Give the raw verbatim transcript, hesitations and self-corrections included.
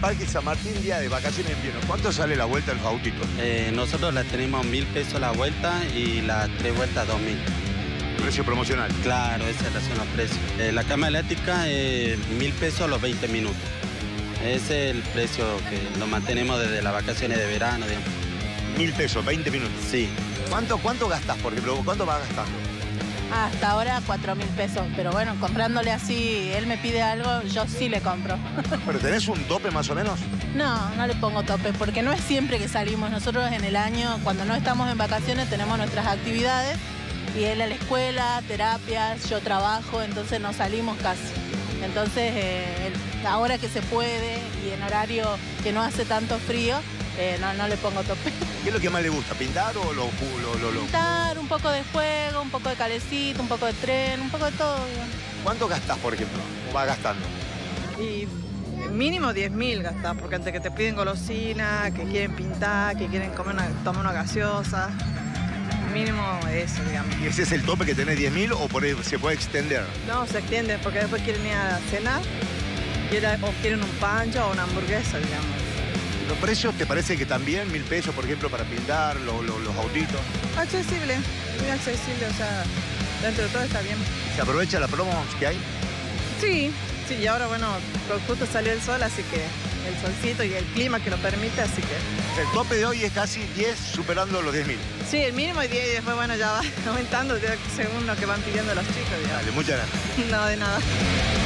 Parque San Martín, día de vacaciones en invierno. ¿Cuánto sale la vuelta de los autitos? Eh, nosotros la tenemos mil pesos la vuelta y las tres vueltas dos mil. Precio promocional. Claro, esa es la zona precio. Eh, la cama eléctrica, eh, mil pesos los veinte minutos. Ese es el precio que lo mantenemos desde las vacaciones de verano, digamos. Mil pesos, veinte minutos. Sí. ¿Cuánto, cuánto gastas, por ejemplo? ¿Cuánto vas gastando? Hasta ahora cuatro mil pesos, pero bueno, comprándole así, él me pide algo, yo sí le compro. ¿Pero tenés un tope más o menos? No, no le pongo tope, porque no es siempre que salimos. Nosotros en el año, cuando no estamos en vacaciones, tenemos nuestras actividades, y él a la escuela, terapias, yo trabajo, entonces no salimos casi. Entonces, eh, el, ahora que se puede, y en horario que no hace tanto frío, eh, no, no le pongo tope. ¿Qué es lo que más le gusta? ¿Pintar o lo...? lo, lo, lo... Pintar, un poco de juego, un poco de calecito, un poco de tren, un poco de todo. Digamos. ¿Cuánto gastás, por ejemplo? ¿O vas gastando? Y mínimo diez mil gastás, porque antes que te piden golosina, que quieren pintar, que quieren comer una, tomar una gaseosa. Mínimo eso, digamos. ¿Y ese es el tope que tenés, diez mil, o por ahí se puede extender? No, se extiende, porque después quieren ir a cenar, quieren, o quieren un pancho o una hamburguesa, digamos. ¿Los precios te parece que también, mil pesos, por ejemplo, para pintar lo, lo, los autitos? Accesible, muy accesible, o sea, dentro de todo está bien. ¿Se aprovecha la promo que hay? Sí, sí, y ahora, bueno, justo salió el sol, así que el solcito y el clima que lo permite, así que... El tope de hoy es casi diez, superando los diez mil. Sí, el mínimo es diez y después, bueno, ya va aumentando según lo que van pidiendo los chicos, digamos. Dale, muchas gracias. No, de nada.